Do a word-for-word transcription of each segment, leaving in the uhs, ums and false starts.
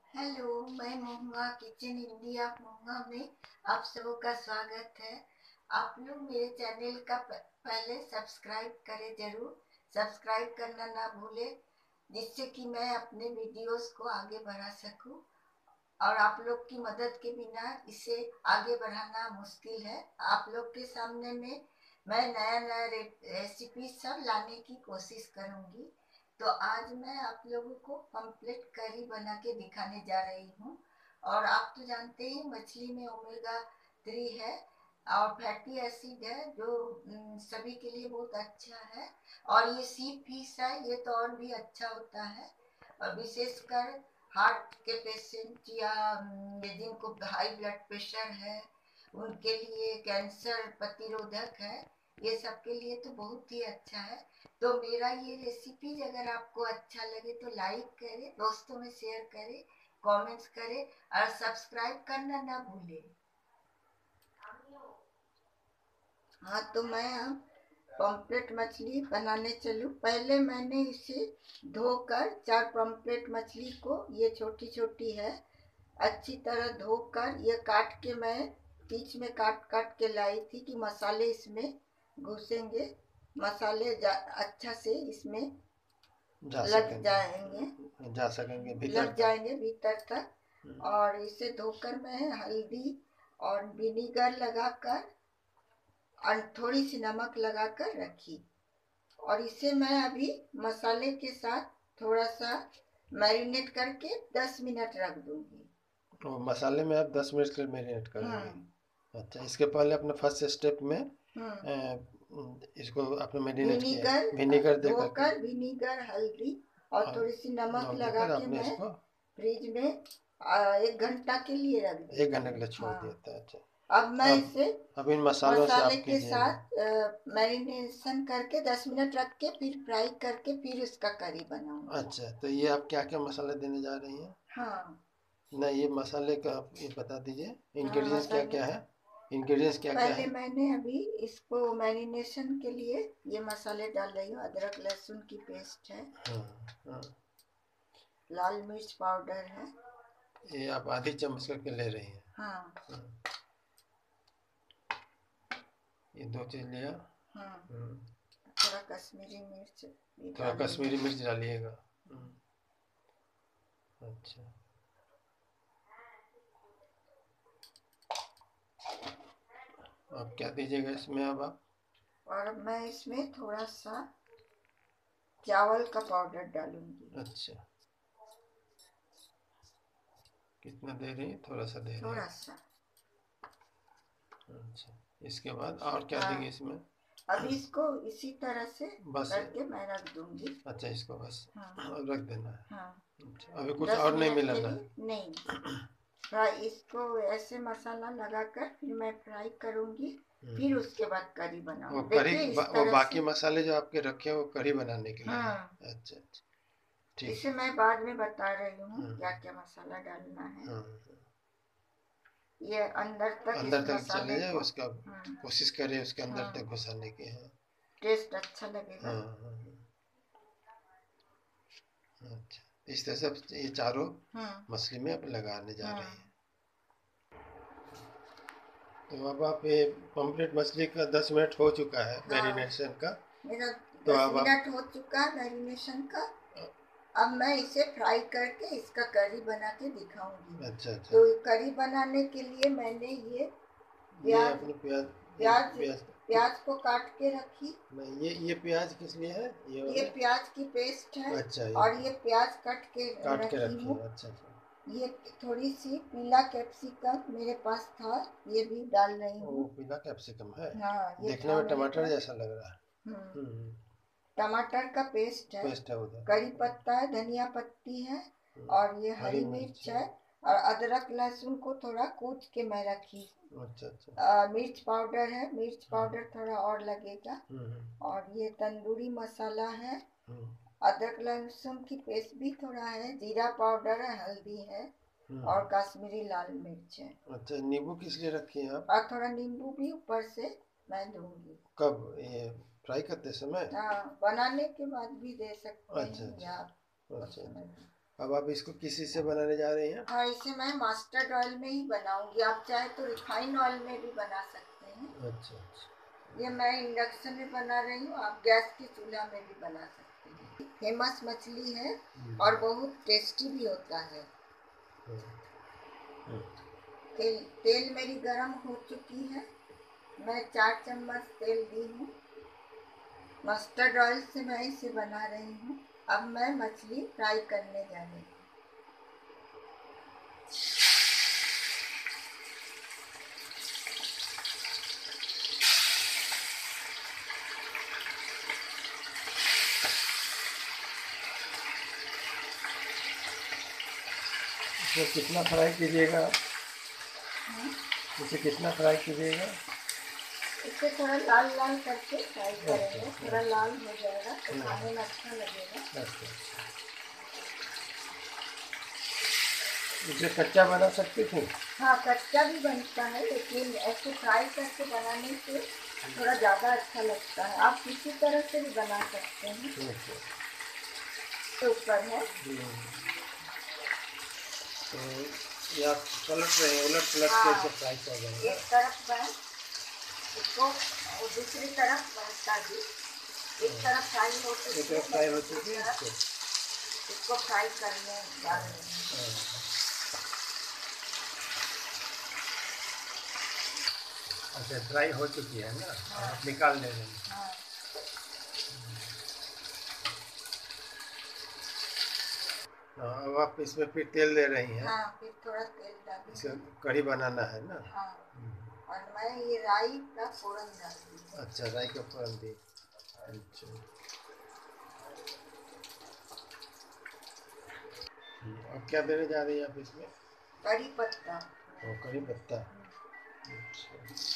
Hello, मैं Mohua kitchen India Mohua में आप सबों का स्वागत है। आप लोग मेरे चैनल का पहले सब्सक्राइब करें, जरूर सब्सक्राइब करना ना भूलें, जिससे कि मैं अपने वीडियोस को आगे बढ़ा सकूं। और आप लोग की मदद के बिना इसे आगे बढ़ाना मुश्किल है। आप लोग के सामने में मैं नया नया रेसिपी सब लाने की कोशिश करूंगी। तो आज मैं आप लोगों को पम्पलेट करी बना के दिखाने जा रही हूँ। और आप तो जानते ही मछली में ओमेगा थ्री है और फैटी एसिड है, जो सभी के लिए बहुत अच्छा है। और ये सी फिश है, ये तो और भी अच्छा होता है। और विशेषकर हार्ट के पेशेंट या जिनको हाई ब्लड प्रेशर है, उनके लिए कैंसर प्रतिरोधक है, ये सब के लिए तो बहुत ही अच्छा है। तो मेरा ये रेसिपी अगर आपको अच्छा लगे तो लाइक करें, दोस्तों में शेयर करें, कमेंट्स करें और सब्सक्राइब करना ना भूलें। हाँ, तो मैं अब पम्पलेट मछली बनाने चलूँ। पहले मैंने इसे धोकर, चार पम्पलेट मछली को, ये छोटी छोटी है, अच्छी तरह धोकर ये काट के मैं बीच में काट काट के लाई थी कि मसाले इसमें घुसेंगे, मसाले अच्छा से इसमें जा लग जाएंगे, जा सकेंगे भीतर लग जाएंगे भीतर तक। और इसे धोकर मैं हल्दी और विनीगर लगाकर और थोड़ी सी नमक लगाकर रखी। और इसे मैं अभी मसाले के साथ थोड़ा सा मैरिनेट करके दस मिनट रख दूंगी। तो मसाले में आप दस मिनट के लिए मैरिनेट करेंगे। अच्छा, इसके पहले अपने फर्स्ट स्टेप में ए, इसको आपने मैरिनेट किया, विनीगर विनेगर दे करके, धोकर विनीगर, हल्दी और थोड़ी सी नमक लगा के मैं इसको फ्रिज में एक घंटा के लिए रख दी, एक घंटे के लिए छोड़ दिया था। अच्छा, अब मैं अब, इसे अब इन मसालों से मसाले आप के साथ मैरिनेशन करके दस मिनट रख के फिर फ्राई करके फिर इसका करी बनाऊंगी। अच्छा, तो ये आप क्या क्या मसाले देने जा रही हैं? हाँ, ना, ये मसाले का ये बता दीजिए, इंग्रेडिएंट्स क्या क्या है, इंग्रेडिएंट्स क्या क्या पहले है? मैंने अभी इसको मैरिनेशन के लिए ये मसाले डाल रही हूँ। अदरक लहसुन की पेस्ट है, हाँ, हाँ। लाल मिर्च पाउडर है, ये आप आधी चम्मच करके ले रही हैं? हाँ, हाँ। ये दो चीज लिया। हाँ, थोड़ा कश्मीरी मिर्च भी थोड़ा कश्मीरी मिर्च डालिएगा। अच्छा, अब क्या दीजिएगा इसमें अब आप? और अब मैं इसमें थोड़ा सा चावल का पाउडर डालूंगी। अच्छा, कितना दे रही है? थोड़ा सा दे रही है? थोड़ा सा। अच्छा, इसके बाद और क्या हाँ, देंगे इसमें? अभी इसको इसी तरह से बस करके मैं रख दूंगी। अच्छा, इसको बस हाँ, रख देना है। हाँ, अच्छा, अभी कुछ दस और नहीं मिनट के मिलाना है? लिए नहीं, फ्राई इसको ऐसे मसाला लगाकर फिर मैं फ्राई करूंगी, फिर उसके बाद करी बनाऊंगी। करी देखिए इस बा, वो तरह बाकी से। मसाले जो आपके रखे हैं वो करी बनाने के लिए? हाँ, अच्छा अच्छा, ठीक। इसे मैं बाद में बता रही हूँ क्या क्या मसाला डालना है। हाँ, ये अंदर तक अंदर इस तक मसाले चले जाए, को, उसका कोशिश करें उसके अंदर तक घुसाने की। हाँ, टेस्ट अच्छा लगेगा। हाँ, हाँ, अच्छा, इस तरह से ये चारों मछली में आप लगाने जा रही हैं। तो अब आप ये पम्पलेट मछली का दस मिनट हो चुका है मैरिनेशन का। मेरा तो दस अब आप मिनट हो चुका है मैरिनेशन का। अब मैं इसे फ्राई करके इसका करी बना के दिखाऊंगी। अच्छा अच्छा, तो करी बनाने के लिए मैंने ये ये प्याज अपने प्याज प्याज प्याज प्याज को काट के रखी। नहीं, ये ये प्याज किस लिए है? ये ये प्याज की पेस्ट है। अच्छा, और ये प्याज कट के काट के रखी रखी हूँ। है। अच्छा अच्छा, ये थोड़ी सी पीला कैप्सिकम मेरे पास था, ये भी डाल रही हूँ। पीला कैप्सिकम है? हाँ, ये देखने में टमाटर पास जैसा लग रहा है। हम्म, टमाटर का पेस्ट है, पेस्ट है उधर। करी पत्ता है, धनिया पत्ती है, और ये हरी मिर्च है। और अदरक लहसुन को थोड़ा कूच के मैं रखी। अच्छा अच्छा, आ, मिर्च पाउडर है, मिर्च पाउडर थोड़ा और लगेगा। और ये तंदूरी मसाला है, अदरक लहसुन की पेस्ट भी थोड़ा है, जीरा पाउडर है, हल्दी है और कश्मीरी लाल मिर्च है। अच्छा, नींबू किस लिए रखी हैं आप? और थोड़ा नींबू भी ऊपर से मैं दूंगी। कब? ये फ्राई करते समय? हाँ, बनाने के बाद भी दे सकते अच्छा हैं या अच्छा, अच्छा, अब आप इसको किसी से बनाने जा रही हैं? हाँ, इसे मैं मस्टर्ड ऑयल में ही बनाऊंगी। आप चाहे तो रिफाइन ऑयल में भी बना सकते हैं। अच्छा अच्छा। ये मैं इंडक्शन में बना रही हूँ, आप गैस की चूल्हा में भी बना सकते हैं। फेमस मछली है और बहुत टेस्टी भी होता है। तेल तेल मेरी गरम हो चुकी है। मैं चार चम्मच तेल दी हूँ। मस्टर्ड ऑयल से मैं इसे बना रही हूँ। अब मैं मछली फ्राई करने जा रही हूँ। इसको कितना फ्राई कीजिएगा? इसे कितना फ्राई कीजिएगा? इसे थोड़ा लाल लाल करके फ्राई करेंगे। थोड़ा लाल हो जाएगा तो खाने में अच्छा लगेगा। इसे कच्चा बना सकते थे? हाँ, कच्चा भी बनता है, लेकिन ऐसे फ्राई करके बनाने से थोड़ा ज़्यादा अच्छा लगता है। आप किसी तरह से भी बना सकते हैं। ऊपर है तो ये आप पलट रहे हैं, उलट पलट के इसे फ्राई कर रहे हैं। एक तरफ मैं इसको और दूसरी तरफ पलटा दी। एक तरफ फ्राई हो चुकी है, फ्राई हो चुकी है, इसको फ्राई करने डाल रहे हैं। अच्छा, फ्राई हो चुकी है ना? हाँ। आप निकाल दे रहे हैं। हाँ। अब आप इसमें फिर तेल दे रही हैं? हाँ, फिर थोड़ा तेल डाल। इसका कढ़ी बनाना है ना? हाँ। और मैं ये राई का फोड़न डालती हूँ। अच्छा, राई का फोड़न दी। अच्छा, अब क्या देने जा रही हैं आप इसमें? कड़ी पत्ता। और कड़ी पत्ता। अच्छा।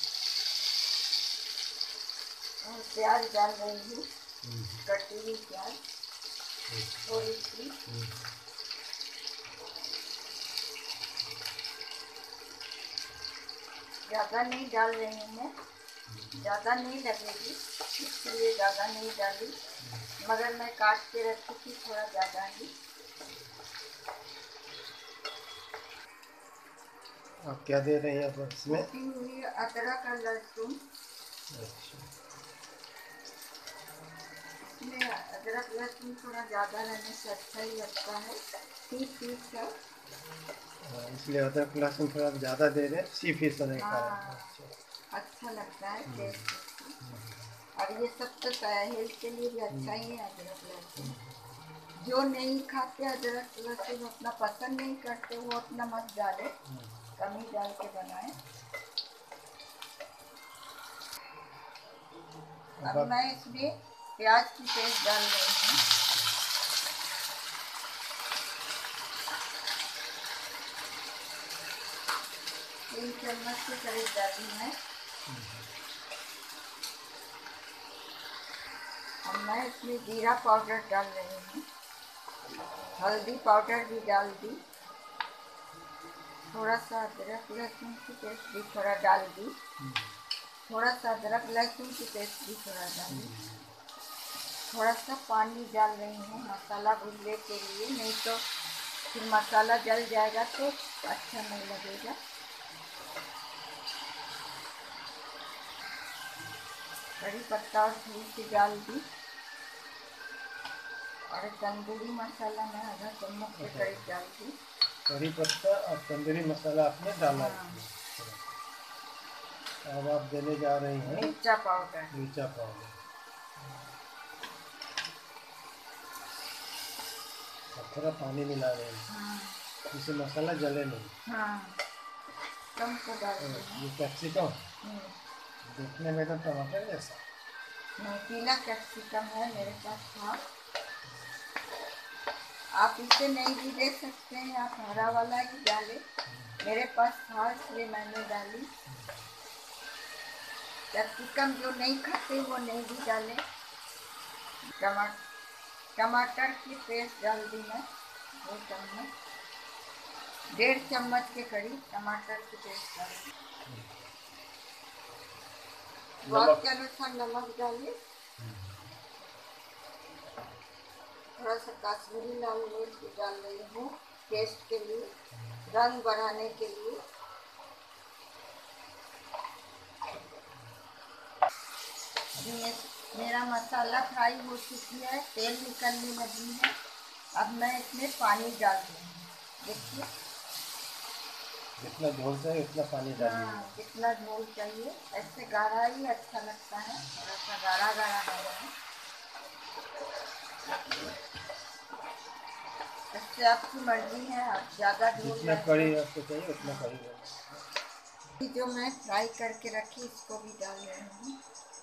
और प्याज डाल रही हूँ, कटी हुई प्याज थोड़ी सी। ज़्यादा नहीं डाल रही हूँ मैं, ज़्यादा नहीं लगेगी इसलिए ज़्यादा नहीं डाली, मगर मैं काट के रखी थी थोड़ा ज़्यादा ही। आप क्या दे रही हैं आप इसमें? कुटी हुई अदरक और लहसुन। अच्छा, इसमें अदरक लहसुन थोड़ा ज़्यादा रहने से अच्छा ही लगता है। ठीक ठीक है, इसलिए अदरक लहसुन थोड़ा ज़्यादा दे रहे हैं, सी फीस होने का। अच्छा, अच्छा लगता है टेस्ट। और ये सब तो हेल्थ के लिए भी अच्छा ही है अदरक लहसुन। जो नहीं खाते अदरक लहसुन, अपना पसंद नहीं करते, वो अपना मत डाले, कम ही डाल के बनाए। अब मैं इसमें प्याज की पेस्ट डाल रही हूँ। तीन चम्मच के करीब डाली है। अब मैं इसमें जीरा पाउडर डाल रही हूँ, हल्दी पाउडर भी डाल दी, थोड़ा सा अदरक लहसुन की पेस्ट भी थोड़ा डाल दी, थोड़ा सा अदरक लहसुन की पेस्ट भी थोड़ा डाल दी, थोड़ा सा पानी डाल रही हूँ मसाला भूनने के लिए, नहीं तो फिर मसाला जल जाएगा तो अच्छा नहीं लगेगा। कड़ी पत्ता और थोड़ी सी डाल दी, और तंदूरी मसाला मैं आधा चम्मच के करीब डाल दी। कड़ी पत्ता और तंदूरी मसाला आपने डाला। अब आप देने जा रही हैं मिर्चा पाउडर। मिर्चा पाउडर। अब थोड़ा पानी मिला रहे हैं, जिससे मसाला जले नहीं। हाँ, कम को डाल ये कैप्सिकम देखने में तो टमाटर जैसा। नहीं, पीला कैप्सिकम है मेरे पास था। आप इसे नहीं भी दे सकते हैं, आप हरा वाला ही डालें। मेरे पास था इसलिए मैंने डाली। कैप्सिकम जो नहीं खाते वो नहीं भी डालें। टमाटर टमाटर की पेस्ट डाल दी मैं, दो चम्मच, डेढ़ चम्मच के करीब टमाटर की पेस्ट डाल दी। स्वाद के अनुसार नमक डालिए। थोड़ा सा कश्मीरी लाल मिर्च डाल रही हूँ टेस्ट के लिए, रंग बढ़ाने के लिए। ये मेरा मसाला फ्राई हो चुकी है, तेल निकलने लगी है। अब मैं इसमें पानी डाल दूँगी। देखिए जितना झोल चाहिए उतना पानी डालिए। हाँ, जितना झोल चाहिए, ऐसे गाढ़ा ही अच्छा लगता है, थोड़ा सा गाढ़ा गाढ़ा है। इससे आपकी मर्जी है, आप ज़्यादा झोल जितना कड़ी आपको चाहिए उतना कड़ी डालिए। जो मैं फ्राई करके रखी इसको भी डाल रही हूँ।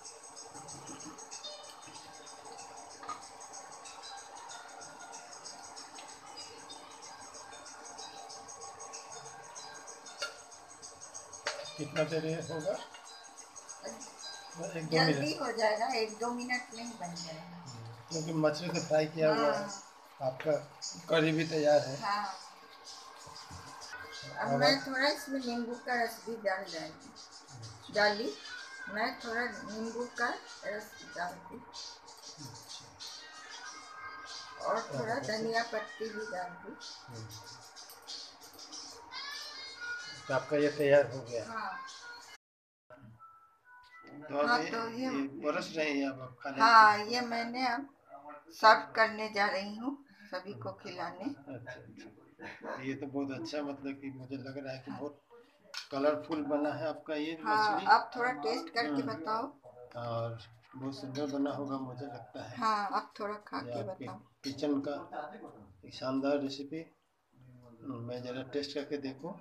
कितना देर होगा? एक दो जल्दी मिनट हो जाएगा, एक दो मिनट में ही बन जाएगा, क्योंकि मछली से फ्राई किया हाँ। हुआ है। आपका करी भी तैयार है। हाँ। अब अब मैं आप थोड़ा इसमें नींबू का रस भी डाल डाली डाली मैं थोड़ा नींबू का रस डाल दी और थोड़ा धनिया पत्ती भी डाल दी। तो आपका ये तैयार हो गया। हाँ। तो हाँ, अब तो ये, ये परस रही हैं आप खाने। हाँ, ये मैंने अब सर्व करने जा रही हूँ सभी को खिलाने। अच्छा अच्छा, ये तो बहुत अच्छा, मतलब कि मुझे लग रहा है कि बहुत कलरफुल बना है आपका ये हाँ, मछली। आप थोड़ा टेस्ट करके बताओ। और बहुत सुंदर बना होगा मुझे लगता है। हाँ, आप थोड़ा खा ये के आपके बताओ। किचन का एक शानदार रेसिपी। मैं जरा टेस्ट करके देखूं।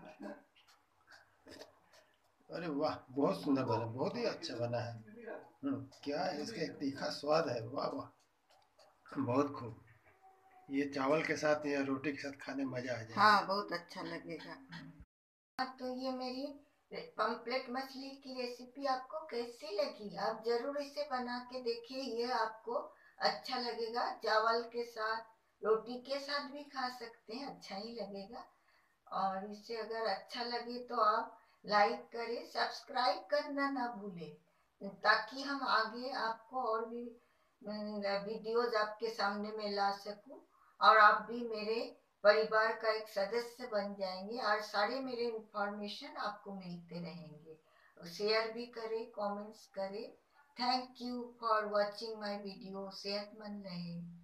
अरे वाह, बहुत सुंदर बना, बहुत ही अच्छा बना है। हम्म, क्या है इसका एक तीखा स्वाद है, वाह वाह, बहुत खूब। ये चावल के साथ या रोटी के साथ खाने में मजा आ जाएगा। हाँ, बहुत अच्छा लगेगा। हाँ, तो ये मेरी पम्पलेट मछली की रेसिपी आपको कैसी लगी? आप जरूर इसे बना के देखिए, ये आपको अच्छा लगेगा। चावल के साथ, रोटी के साथ भी खा सकते हैं, अच्छा ही लगेगा। और इसे अगर अच्छा लगे तो आप लाइक करें, सब्सक्राइब करना ना भूलें, ताकि हम आगे आपको और भी वीडियोज आपके सामने में ला सकूं और आप भी मेरे परिवार का एक सदस्य बन जाएंगे और सारे मेरे इंफॉर्मेशन आपको मिलते रहेंगे। शेयर भी करें, कमेंट्स करें। Thank you for watching my video. सेहतमंद रहें।